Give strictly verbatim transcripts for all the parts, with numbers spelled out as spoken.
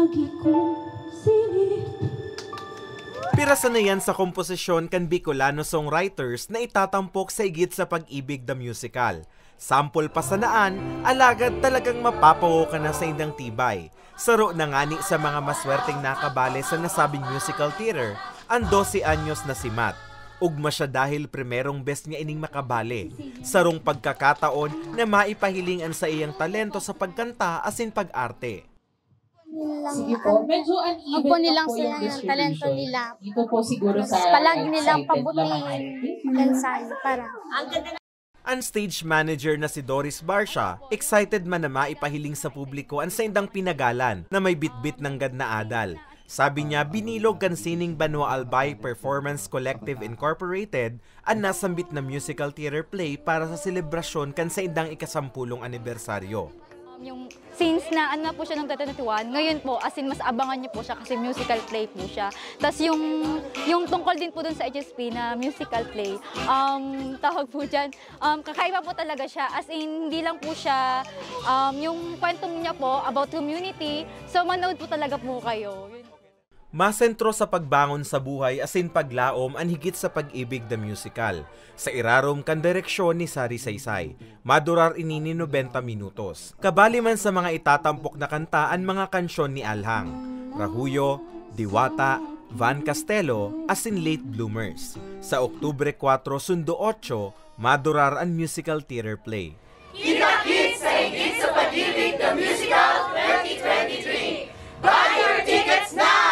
Pirasa na yan sa komposisyon kan Bicolano songwriters na itatampok sa Higit sa Pag-ibig the Musical. Sample pa sa naan, alagad talagang mapapawo ka na sa indang tibay. Saro na ngani sa mga maswerteng nakabale sa nasabing musical theater, ang dose anyos na si Matt. Ugma siya dahil primerong best niya ining makabale. Sarong pagkakataon na maipahilingan sa iyang talento sa pagkanta asin pag-arte. Sige po, medyo uneven Opo nilang po sila yung yung talento distribution. nila. Dito po siguro sa Palagi nilang excited pabutiin lang. yan sa para. Ang stage manager na si Doris Barcia, excited man na maipahiling sa publiko ang sa indang pinagalan na may bitbit ng gad na adal. Sabi niya, binilog kan sining Banwa Albay Performance Collective Incorporated ang nasambit na musical theater play para sa selebrasyon kan sa indang ikasampulong anibersaryo. Um, yung since na ano na po siya ng twenty twenty-one, ngayon po as in mas abangan niyo po siya kasi musical play po siya. Tapos yung yung tungkol din po dun sa H S P na musical play, um tawag po diyan, um kakaiba po talaga siya. As in hindi lang po siya um yung kwentong niya po about community. So manood po talaga po kayo. Masentro sa pagbangon sa buhay asin paglaom ang Higit sa Pag-ibig the Musical. Sa irarom kan direksyon ni Sari Saysay, madurar inini ninety minutos. Kabali man sa mga itatampok na kanta ang mga kansyon ni Alhang, Rahuyo, Diwata, Van Castelo, asin Late Bloomers. Sa Oktubre four, Sundo eight, madurar ang musical theater play. Kita-kits sa Higit sa Pag-ibig the Musical twenty twenty-three! Buy your tickets now!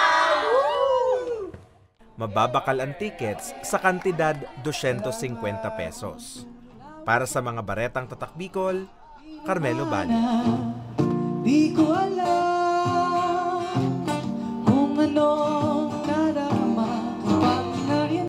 Mababakal ang tickets sa kantidad two hundred fifty pesos. Para sa mga baretang tatak Bicol, Carmelo Bali. Di ko alam kung ano